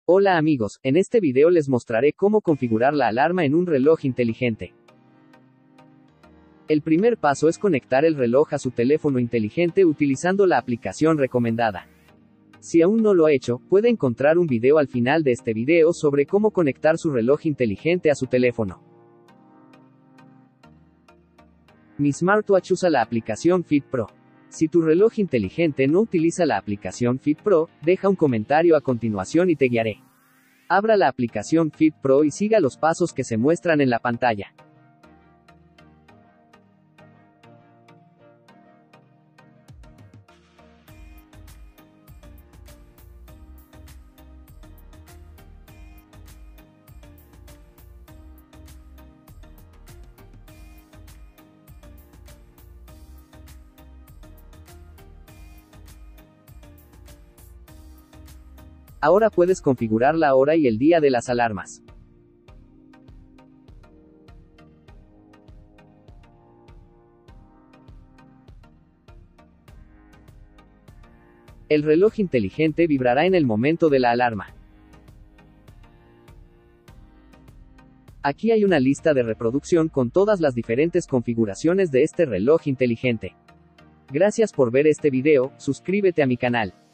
Hola amigos, en este video les mostraré cómo configurar la alarma en un reloj inteligente. El primer paso es conectar el reloj a su teléfono inteligente utilizando la aplicación recomendada. Si aún no lo ha hecho, puede encontrar un video al final de este video sobre cómo conectar su reloj inteligente a su teléfono. Mi smartwatch usa la aplicación Fit Pro. Si tu reloj inteligente no utiliza la aplicación Fit Pro, deja un comentario a continuación y te guiaré. Abra la aplicación Fit Pro y siga los pasos que se muestran en la pantalla. Ahora puedes configurar la hora y el día de las alarmas. El reloj inteligente vibrará en el momento de la alarma. Aquí hay una lista de reproducción con todas las diferentes configuraciones de este reloj inteligente. Gracias por ver este video, suscríbete a mi canal.